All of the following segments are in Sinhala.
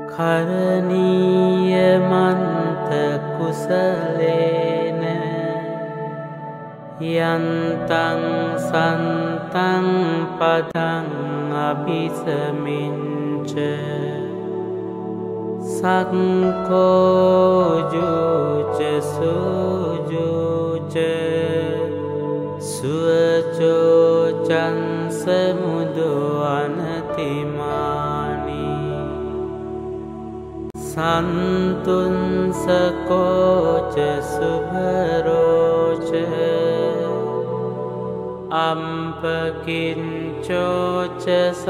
කරණීයමන්ත කුසලේන යන්තං සන්තං පදං අபிසමින්ච සක්ඛෝජුච සුජුච සුවචෝචං සමුදු අනතිමානි සන්තුන්සකෝච සුභරෝච අම්පකින්චෝච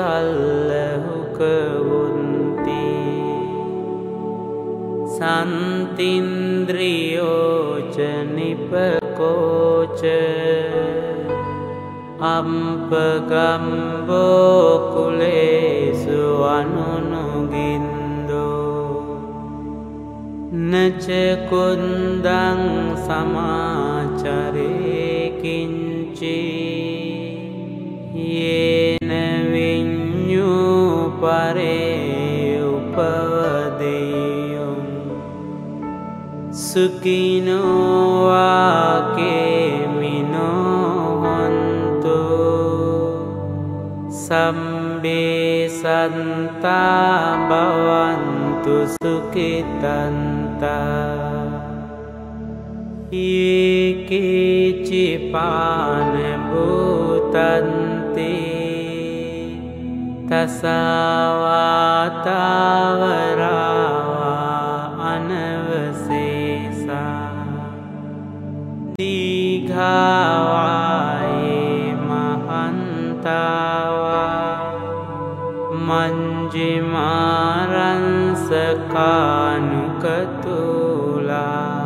සල්ලහුකවුන්ති සන්තින්ද්‍රියෝච නිපකෝච අම්පගම්බෝ කුලේසු අනුනුගින්දෝ නචකුන්දං සමාචරේකින්චි යේන විඤ්ඤූ පරේ උපවදෙය්‍යං සුඛිනෝ වාකේමිනෝ හොන්තු සම්බේ සන්තා භවන්තු සුඛිතන්තා ඒකේචිපාන භූතන්ති තසවාතාවරාවා අනවසේසා දීඝාවායේ මහන්තාවා මංජිමාරංසකානුකතුලා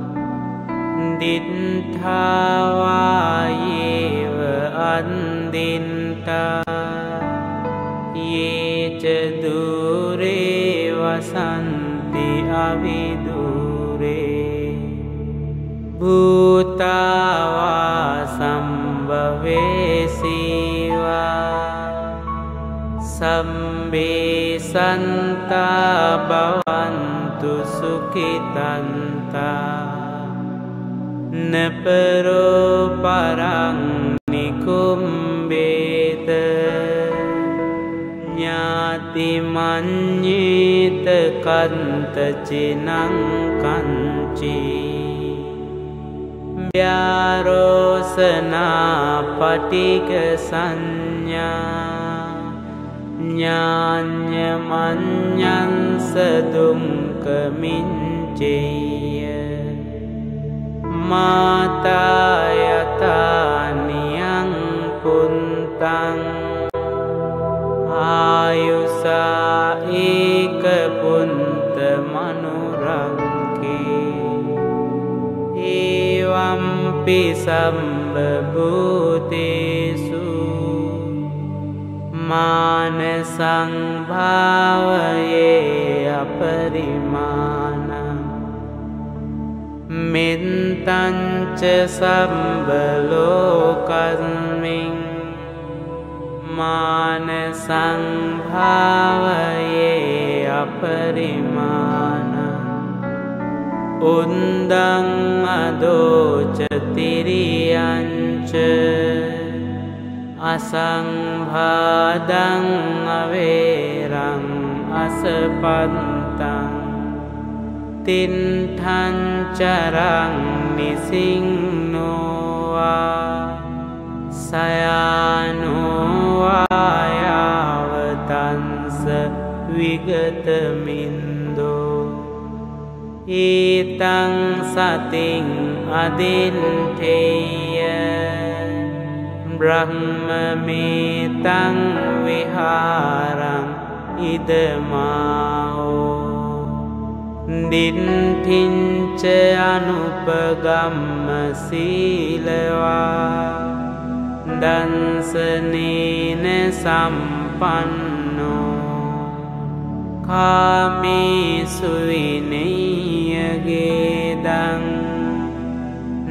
දිත්ථාවායේව අන්දින්තා යේච දුරේ වසන්ති අවිදුරේ භූතාවා සම්භවේසීවා සම්බේ සන්තා භවන්තු සුඛිතන්තා නපරෝ පරං නිකුම්බේත ඥාති මඤ්ඤේත කන්ත චිනං කංචි ව්‍යාරෝසනා පටික සංඥා ඥාඤ්ඤ මඤ්ඤංස දුක්ඛ මිච්ඡේය මාතා යතානියං පුන්තං ආයුසා ඒක පුන්ත මනුරංකේ ඒවම්පි සම්බභූතේසු මාන සංභාවයේ අපරිමාණ මෙත්තංච සම්බලෝකස්මින් මාන සංභාවයේ අපරිමාණ උන්දං අදෝච තිරියංච අසංභාදං අවේරං අසපන්තං තින්ඨං චරං නිසින්නෝවා සයානෝවා යාවතංස විගතමින්දෝ ඊතං සතින් අදින්ඨේය බ්‍රහ්මමේතං විහාරං ඉදමාෝ දින්ඨින්ච අනුපගම්ම සීලවා දන්සනේන සම්පන්නෝ කාමේසු විනය්‍යගේදං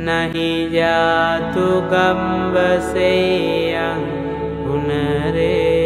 නහි ජාතු ගම්බසේයං පුනරේ